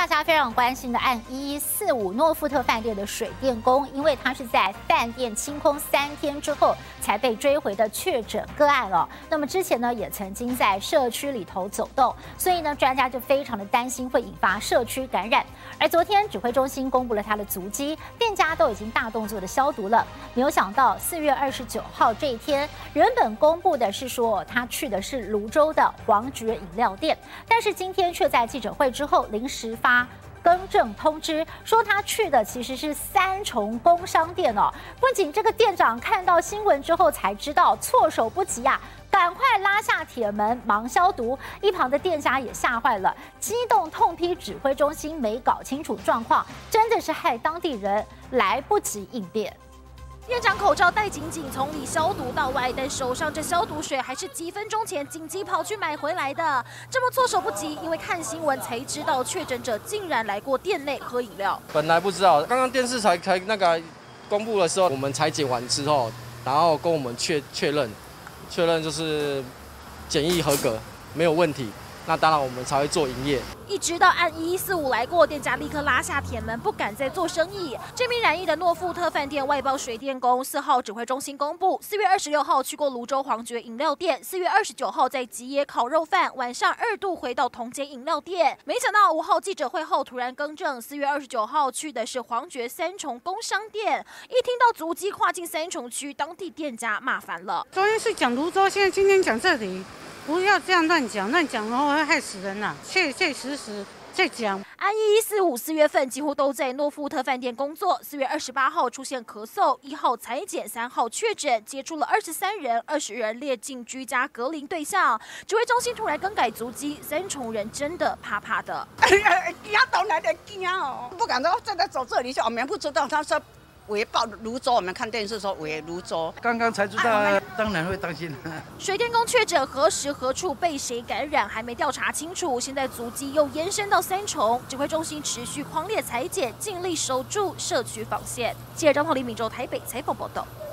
大家非常关心的案1145诺富特饭店的水电工，因为他是在饭店清空3天之后才被追回的确诊个案哦。那么之前呢，也曾经在社区里头走动，所以呢，专家就非常的担心会引发社区感染。而昨天指挥中心公布了他的足迹，店家都已经大动作的消毒了。没有想到4月29号这一天，原本公布的是说他去的是泸州的黄爵饮料店，但是今天却在记者会之后临时发更正通知，说他去的其实是3重工商店哦。不仅这个店长看到新闻之后才知道措手不及啊，赶快拉下铁门忙消毒，一旁的店家也吓坏了，激动痛批指挥中心没搞清楚状况，真的是害当地人来不及应变。 店长口罩戴紧紧，从里消毒到外，但手上这消毒水还是几分钟前紧急跑去买回来的。这么措手不及，因为看新闻才知道确诊者竟然来过店内喝饮料。 本来不知道，刚刚电视才那个公布的时候，我们裁剪完之后，然后跟我们确认就是检疫合格，没有问题。那当然，我们才会做营业。 一直到案1145来过，店家立刻拉下铁门，不敢再做生意。这名染疫的诺富特饭店外包水电工，4号指挥中心公布，4月26号去过泸州黄爵饮料店，4月29号在吉野烤肉饭，晚上2度回到同间饮料店。没想到5号记者会后突然更正，4月29号去的是黄爵3重工商店。一听到足迹跨进3重区，当地店家骂翻了。 昨天是讲泸州，今天讲这里。不要这样乱讲的话会害死人呐！确实在讲。 案1145 4月份几乎都在诺富特饭店工作，4月28号出现咳嗽，1号裁剪，3号确诊，接触了23人，20人列进居家隔离对象。指挥中心突然更改足迹，3重人真的怕怕的。 惊到哪里惊哦！不敢说真的走这里去，我们不知道他说。围报泸州，我们看电视说围泸州， 刚刚才知道，当然会担心。 水电工确诊何时何处被谁感染还没调查清楚，现在足迹又延伸到3重，指挥中心持续匡列裁剪，尽力守住社区防线。记者张浩林、闽州台北采访报道。